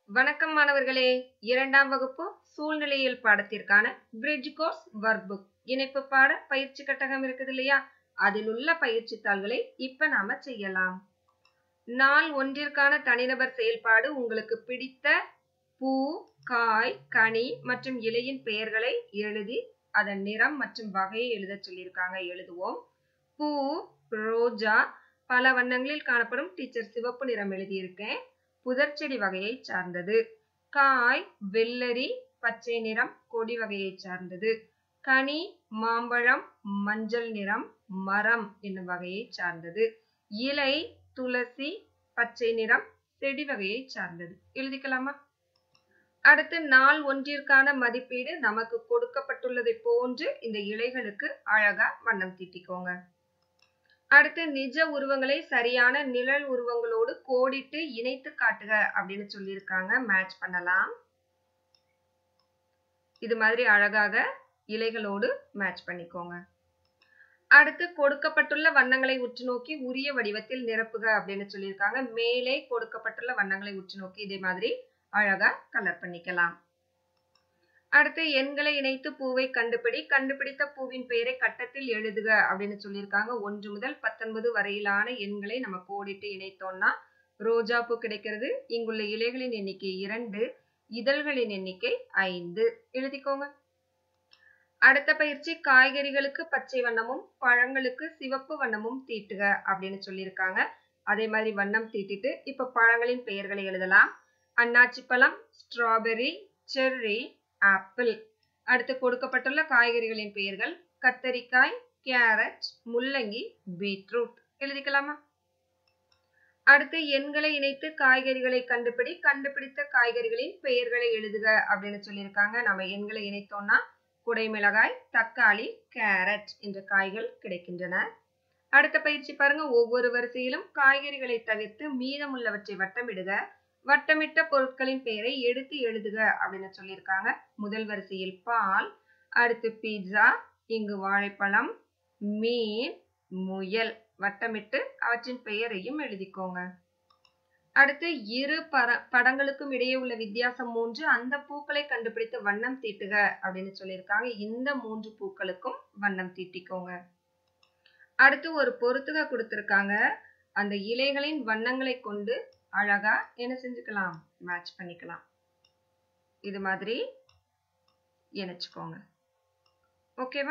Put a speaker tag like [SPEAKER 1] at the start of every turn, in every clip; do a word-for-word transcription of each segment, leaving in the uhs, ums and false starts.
[SPEAKER 1] வணக்கம் மாணவர்களே, இரண்டாம் வகுப்பு சூழ்நிலையியல் பாடத்திற்கான பிரிட்ஜ் கோர்ஸ் ஒர்க் புக் இணைப்பு பாட பயிற்சி கட்டகம் இருக்குது இல்லையா? அதில் உள்ள பயிற்சி தாள்களை இப்ப நாம செய்யலாம். நாள் ஒன்றிற்கான தனிநபர் செயல்பாடு உங்களுக்கு பிடித்த பூ, காய், கனி மற்றும் இலையின் பெயர்களை எழுதி அதன் நிறம் மற்றும் வகையை எழுத சொல்லியிருக்காங்க. எழுதுவோம். பூ ரோஜா, பல வண்ணங்களில் காணப்படும். டீச்சர் சிவப்பு நிறம் எழுதியிருக்கேன். புதர்ச்செடி வகையை சார்ந்தது. காய் வெள்ளரி, பச்சை நிறம், கொடி வகையை சார்ந்தது. கனி மாம்பழம், மஞ்சள் நிறம், மரம் என்னும் வகையை சார்ந்தது. இலை துளசி, பச்சை நிறம், செடி வகையை சார்ந்தது. எழுதிக்கலாமா? அடுத்து நாள் ஒன்றிற்கான மதிப்பீடு நமக்கு கொடுக்கப்பட்டுள்ளதை போன்று இந்த இலைகளுக்கு அழகா வண்ணம் தீட்டிக்கோங்க. அடுத்து நிஜ உருவங்களை சரியான நிழல் உருவங்களோடு கோடிட்டு இணைத்து காட்டுக அப்படின்னு சொல்லியிருக்காங்க. மேட்ச் பண்ணலாம். இது மாதிரி அழகாக இலைகளோடு மேட்ச் பண்ணிக்கோங்க. அடுத்து கொடுக்கப்பட்டுள்ள வண்ணங்களை உற்று நோக்கி உரிய வடிவத்தில் நிரப்புக அப்படின்னு சொல்லியிருக்காங்க. மேலே கொடுக்கப்பட்டுள்ள வண்ணங்களை உற்று நோக்கி இதே மாதிரி அழகா கலர் பண்ணிக்கலாம். அடுத்து எண்களை இணைத்து பூவை கண்டுபிடி. கண்டுபிடித்த பூவின் பெயரை கட்டத்தில் எழுதுக அப்படின்னு சொல்லியிருக்காங்க. ஒன்று முதல் பத்தொன்பது வரையிலான எண்களை நம்ம கோடிட்டு இணைத்தோம்னா ரோஜா பூ கிடைக்கிறது. இங்குள்ள இலைகளின் எண்ணிக்கை இரண்டு, இதழ்களின் எண்ணிக்கை ஐந்து. எழுதிக்கோங்க. அடுத்த பயிற்சி காய்கறிகளுக்கு பச்சை வண்ணமும் பழங்களுக்கு சிவப்பு வண்ணமும் தீட்டுக அப்படின்னு சொல்லியிருக்காங்க. அதே மாதிரி வண்ணம் தீட்டிட்டு இப்ப பழங்களின் பெயர்களை எழுதலாம். அன்னாச்சி பழம், ஸ்ட்ராபெரி, செர்ரி, ஆப்பிள். அடுத்து கொடுக்கப்பட்டுள்ள காய்கறிகளின் பெயர்கள் கத்தரிக்காய், கேரட், முள்ளங்கி, பீட்ரூட். எழுதிக்கலாமா? அடுத்து எண்களை இணைத்து காய்கறிகளை கண்டுபிடி. கண்டுபிடித்த காய்கறிகளின் பெயர்களை எழுதுக அப்படின்னு சொல்லியிருக்காங்க. நம்ம எண்களை இணைத்தோம்னா குடைமிளகாய், தக்காளி, கேரட் என்ற காய்கள் கிடைக்கின்றன. அடுத்த பயிற்சி பாருங்க. ஒவ்வொரு வரிசையிலும் காய்கறிகளை தவிர்த்து மீதமுள்ளவற்றை வட்டமிடுக. வட்டமிட்ட பொருட்களின் பெயரை எடுத்து எழுதுக அப்படின்னு சொல்லியிருக்காங்க. முதல் வரிசையில் பால், அடுத்து பீட்சா, இங்கு வாழைப்பழம், மீன், முயல். வட்டமிட்டு அவற்றின் பெயரையும் எழுதிக்கோங்க. அடுத்து இரு பர படங்களுக்கும் இடையே உள்ள வித்தியாசம் மூன்று. அந்த பூக்களை கண்டுபிடித்து வண்ணம் தீட்டுக அப்படின்னு சொல்லியிருக்காங்க. இந்த மூன்று பூக்களுக்கும் வண்ணம் தீட்டிக்கோங்க. அடுத்து ஒரு பொறுத்துக கொடுத்திருக்காங்க. அந்த இலைகளின் வண்ணங்களை கொண்டு அழகா என்ன செஞ்சுக்கலாம்? மேட்ச் பண்ணிக்கலாம். இது மாதிரி இணைச்சுக்கோங்க. ஓகேவா?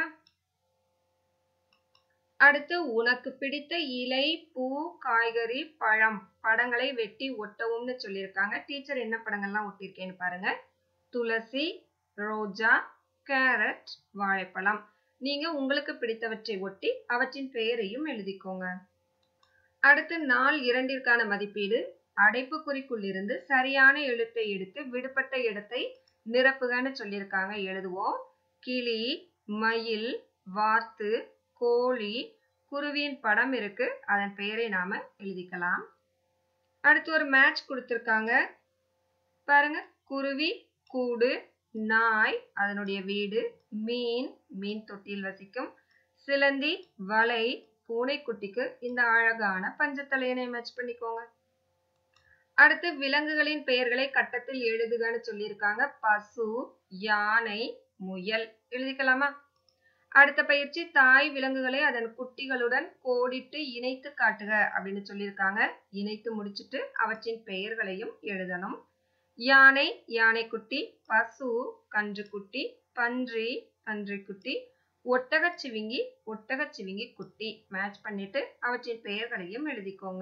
[SPEAKER 1] அடுத்து உனக்கு பிடித்த இலை, பூ, காய்கறி, பழம் படங்களை வெட்டி ஒட்டவும்னு சொல்லியிருக்காங்க. டீச்சர் என்ன படங்கள்லாம் ஒட்டியிருக்கேன்னு பாருங்க. துளசி, ரோஜா, கேரட், வாழைப்பழம். நீங்க உங்களுக்கு பிடித்தவற்றை ஒட்டி அவற்றின் பெயரையும் எழுதிக்கோங்க. அடுத்து நாள் இரண்டிற்கான மதிப்பீடு. அடைப்புக்குறிக்குள் இருந்து சரியான எழுத்தை எடுத்து விடுபட்ட இடத்தை நிரப்புகன்னு சொல்லியிருக்காங்க. எழுதுவோம். கிளி, மயில், வாத்து, கோழி, குருவியின் படம் இருக்கு. அதன் பெயரை நாம எழுதிக்கலாம். அடுத்து ஒரு மேட்ச் கொடுத்திருக்காங்க பாருங்க. குருவி கூடு, நாய் அதனுடைய வீடு, மீன் மீன் தொட்டியில் வசிக்கும், சிலந்தி வலை பூனைக்குட்டிக்கு இந்த அழகான பஞ்சத்தலையனை மேட்ச் பண்ணிக்கோங்க. அடுத்து விலங்குகளின் பெயர்களை கட்டத்தில் எழுதுகன்னு சொல்லியிருக்காங்க. பசு, யானை, முயல். எழுதிக்கலாமா? அடுத்த பயிற்சி தாய் விலங்குகளை அதன் குட்டிகளுடன் கோடிட்டு இணைத்து காட்டுக அப்படின்னு சொல்லியிருக்காங்க. இணைத்து முடிச்சுட்டு அவற்றின் பெயர்களையும் எழுதணும். யானை யானைக்குட்டி, பசு கன்றுக்குட்டி, பன்றி பன்றிக்குட்டி, ஒட்டகச்சிவிங்கி ஒட்டகச்சிவிங்கி குட்டி. மேட்ச் பண்ணிட்டு அவற்றின் பெயர்களையும் எழுதிக்கோங்க.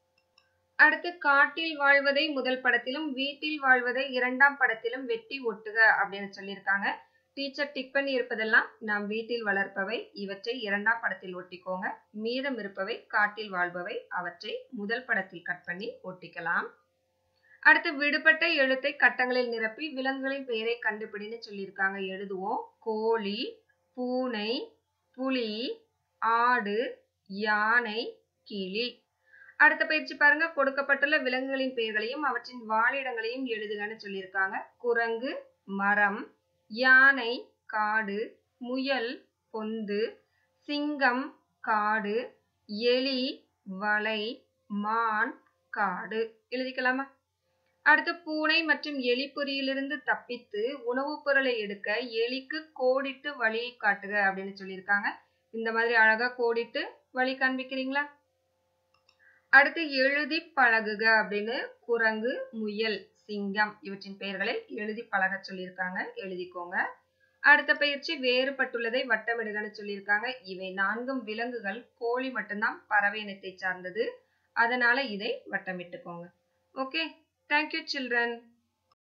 [SPEAKER 1] அடுத்து காட்டில் வாழ்வதை முதல் படத்திலும் வீட்டில் வாழ்வதை இரண்டாம் படத்திலும் வெட்டி ஒட்டுக அப்படின்னு சொல்லியிருக்காங்க. டீச்சர் டிக் பண்ணி இருப்பதெல்லாம் நாம் வீட்டில் வளர்ப்பவை. இவற்றை இரண்டாம் படத்தில் ஒட்டிக்கோங்க. மீதம் இருப்பவை காட்டில் வாழ்பவை. அவற்றை முதல் படத்தில் கட் பண்ணி ஒட்டிக்கலாம். அடுத்து விடுபட்ட எழுத்தை கட்டங்களில் நிரப்பி விலங்குகளின் பெயரை கண்டுபிடின்னு சொல்லியிருக்காங்க. எழுதுவோம். கோழி, பூனை, புலி, ஆடு, யானை, கிளி. அடுத்த பயிற்சி பாருங்க. கொடுக்கப்பட்டுள்ள விலங்குகளின் பெயர்களையும் அவற்றின் வாழிடங்களையும் எழுதுகன்னு சொல்லியிருக்காங்க. குரங்கு மரம், யானை காடு, முயல் பொந்து, சிங்கம் காடு, எலி வலை, மான் காடு. எழுதிக்கலாமா? அடுத்து பூனை மற்றும் எலி பொறியிலிருந்து தப்பித்து உணவுப் பொருளை எடுக்க எலிக்கு கோடிட்டு வழியை காட்டுக அப்படின்னு சொல்லியிருக்காங்க. இந்த மாதிரி அழகா கோடிட்டு வழி காண்பிக்கிறீங்களா? அடுத்து எழுதி பழகுக அப்படின்னு குரங்கு, முயல், சிங்கம் இவற்றின் பெயர்களை எழுதி பழக சொல்லியிருக்காங்க. எழுதிக்கோங்க. அடுத்த பயிற்சி வேறுபட்டுள்ளதை வட்டமிடுகன்னு சொல்லியிருக்காங்க. இவை நான்கும் விலங்குகள், கோழி மட்டும்தான் பறவை இனத்தை சார்ந்தது. அதனால இதை வட்டமிட்டுக்கோங்க. Okay, thank you children.